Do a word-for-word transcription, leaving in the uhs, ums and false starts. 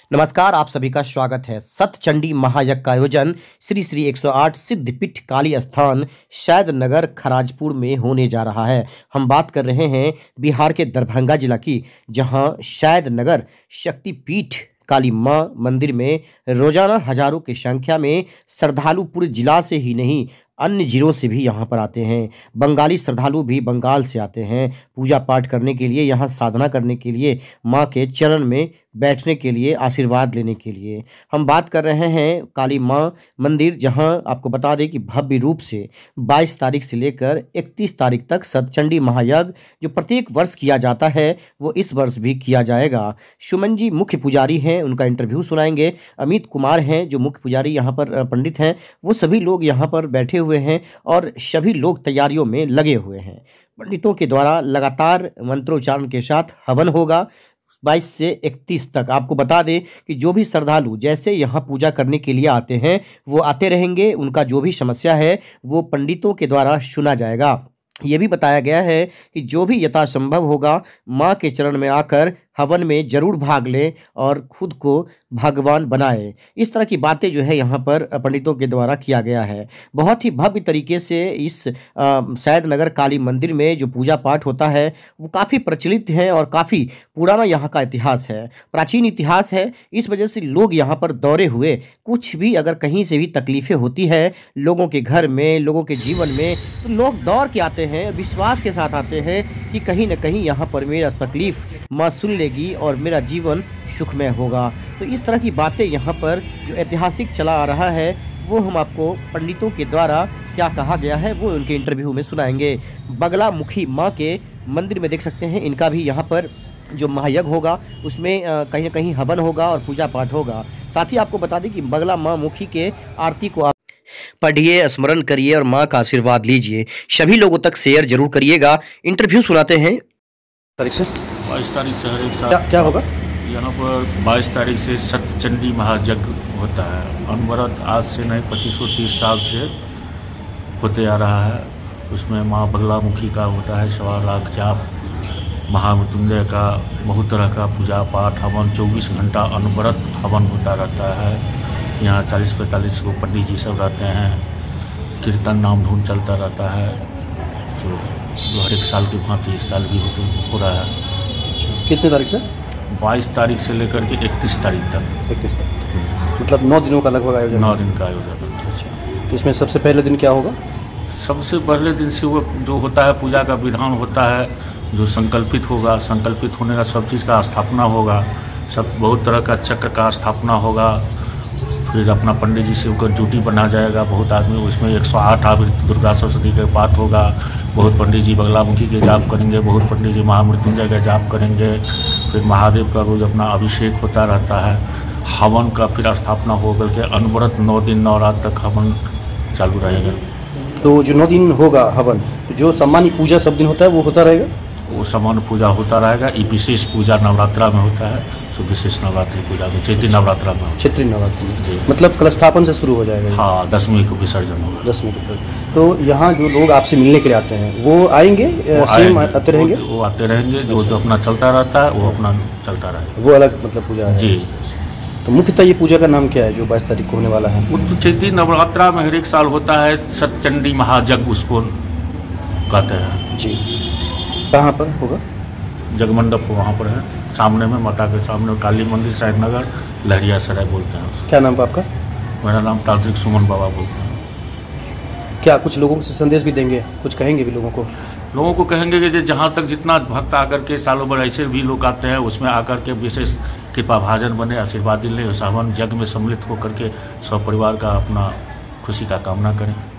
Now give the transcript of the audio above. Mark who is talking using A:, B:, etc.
A: नमस्कार, आप सभी का स्वागत है। सतचंडी महायज्ञ का आयोजन श्री श्री एक सौ आठ सिद्धपीठ काली स्थान शैद नगर खराजपुर में होने जा रहा है। हम बात कर रहे हैं बिहार के दरभंगा जिला की, जहां शैद नगर शक्तिपीठ काली मां मंदिर में रोजाना हजारों की संख्या में श्रद्धालु पूरे जिला से ही नहीं अन्य जिलों से भी यहाँ पर आते हैं। बंगाली श्रद्धालु भी बंगाल से आते हैं पूजा पाठ करने के लिए, यहाँ साधना करने के लिए, माँ के चरण में बैठने के लिए, आशीर्वाद लेने के लिए। हम बात कर रहे हैं काली माँ मंदिर, जहाँ आपको बता दें कि भव्य रूप से बाईस तारीख से लेकर इकतीस तारीख तक सतचंडी महायज्ञ जो प्रत्येक वर्ष किया जाता है वो इस वर्ष भी किया जाएगा। सुमन जी मुख्य पुजारी हैं, उनका इंटरव्यू सुनाएंगे। अमित कुमार हैं जो मुख्य पुजारी यहाँ पर पंडित हैं, वो सभी लोग यहाँ पर बैठे हुए हैं और सभी लोग तैयारियों में लगे हुए हैं। पंडितों के द्वारा लगातार मंत्रोच्चारण के साथ हवन होगा बाईस से इकतीस तक। आपको बता दें कि जो भी श्रद्धालु जैसे यहाँ पूजा करने के लिए आते हैं वो आते रहेंगे, उनका जो भी समस्या है वो पंडितों के द्वारा सुना जाएगा। ये भी बताया गया है कि जो भी यथासंभव होगा माँ के चरण में आकर हवन में जरूर भाग लें और खुद को भगवान बनाए। इस तरह की बातें जो है यहाँ पर पंडितों के द्वारा किया गया है। बहुत ही भव्य तरीके से इस शैद नगर काली मंदिर में जो पूजा पाठ होता है वो काफ़ी प्रचलित है और काफ़ी पुराना यहाँ का इतिहास है, प्राचीन इतिहास है। इस वजह से लोग यहाँ पर दौरे हुए, कुछ भी अगर कहीं से भी तकलीफ़ें होती है लोगों के घर में, लोगों के जीवन में, तो लोग दौड़ के आते हैं, विश्वास के साथ आते हैं कि कहीं ना कहीं यहाँ पर मेरा तकलीफ़ माँ सुन लेगी और मेरा जीवन सुखमय होगा। तो इस तरह की बातें यहाँ पर जो ऐतिहासिक चला आ रहा है वो हम आपको पंडितों के द्वारा क्या कहा गया है वो उनके इंटरव्यू में सुनाएंगे। बगला मुखी माँ के मंदिर में देख सकते हैं, इनका भी यहाँ पर जो महायज्ञ होगा उसमें कहीं ना कहीं हवन होगा और पूजा पाठ होगा। साथ ही आपको बता दें कि बगला माँ मुखी के आरती को आप पढ़िए, स्मरण करिए और माँ का आशीर्वाद लीजिए। सभी लोगों तक शेयर जरूर करिएगा। इंटरव्यू सुनाते हैं।
B: तारीख से
C: बाईस तारीख से हर एक साल
B: क्या, क्या होगा
C: यहाँ पर बाईस तारीख से सतचंडी महायज्ञ होता है। अनवरत आज से नहीं पच्चीस सौ तीस साल से होते आ रहा है। उसमें माँ बगलामुखी का होता है सवा लाख जाप, महामृत्युंजय का बहुत तरह का पूजा पाठ, हवन चौबीस घंटा अनवरत हवन होता रहता है। यहाँ चालीस पैंतालीस को पंडित जी सब रहते हैं, कीर्तन नाम धुन चलता रहता है। तो जो हर एक साल की भांति इस साल भी हो, हो रहा है।
B: कितने तारीख से?
C: बाईस तारीख से लेकर के इकतीस तारीख तक।
B: इकतीस तारीख मतलब नौ दिनों का लगभग आयोजन।
C: नौ दिन का आयोजन।
B: अच्छा, तो इसमें सबसे पहले दिन क्या होगा?
C: सबसे पहले दिन से वो जो होता है पूजा का विधान होता है, जो संकल्पित होगा, संकल्पित होने का सब चीज़ का स्थापना होगा, सब बहुत तरह का चक्र का स्थापना होगा। फिर अपना पंडित जी से उनका ड्यूटी बना जाएगा। बहुत आदमी उसमें एक सौ आठ आदमी दुर्गा सरस्वती के पाठ होगा। बहुत पंडित जी बगलामुखी के जाप करेंगे, बहुत पंडित जी महामृत्युंजय का जाप करेंगे। फिर महादेव का रोज अपना अभिषेक होता रहता है। हवन का फिर स्थापना हो करके अनवरत नौ दिन नौ रात तक हवन चालू रहेगा।
B: तो जो नौ दिन होगा हवन, जो सामान्य पूजा सब दिन होता है वो होता रहेगा?
C: वो सामान्य पूजा होता रहेगा। ये विशेष पूजा नवरात्रा में होता है, तो विशेष नवरात्रि पूजा में, चैत्री नवरात्रा में।
B: चैत्री नवरात्रि में मतलब कलस्थापन से शुरू हो जाएगा?
C: हाँ, दसवीं को विसर्जन होगा।
B: दसवीं को। तो यहाँ जो लोग आपसे मिलने के लिए आते हैं वो आएंगे, सेम आते रहेंगे?
C: वो आते रहेंगे। जो जो अपना चलता रहता है वो अपना चलता रहेगा।
B: वो अलग मतलब पूजा है
C: जी।
B: तो मुख्यतः ये पूजा का नाम क्या है जो बाईस तारीख को होने वाला है?
C: वो तो चैत्री नवरात्रा में हर एक साल होता है, सतचंडी महायज्ञ उसको कहते हैं।
B: जी। कहाँ पर होगा?
C: जगमंडप वहाँ पर है, सामने में माता के सामने काली मंदिर, शैद नगर, लहरिया सराय बोलते हैं उसको।
B: क्या नाम आपका?
C: मेरा नाम तांत्रिक सुमन बाबा बोलते हैं।
B: क्या कुछ लोगों से संदेश भी देंगे, कुछ कहेंगे भी लोगों को?
C: लोगों को कहेंगे कि जहाँ तक जितना भक्त आकर के सालों भर ऐसे भी लोग आते हैं, उसमें आकर के विशेष कृपा भाजन बने, आशीर्वाद ले, हवन यज्ञ में सम्मिलित होकर के सब परिवार का अपना खुशी का कामना करें।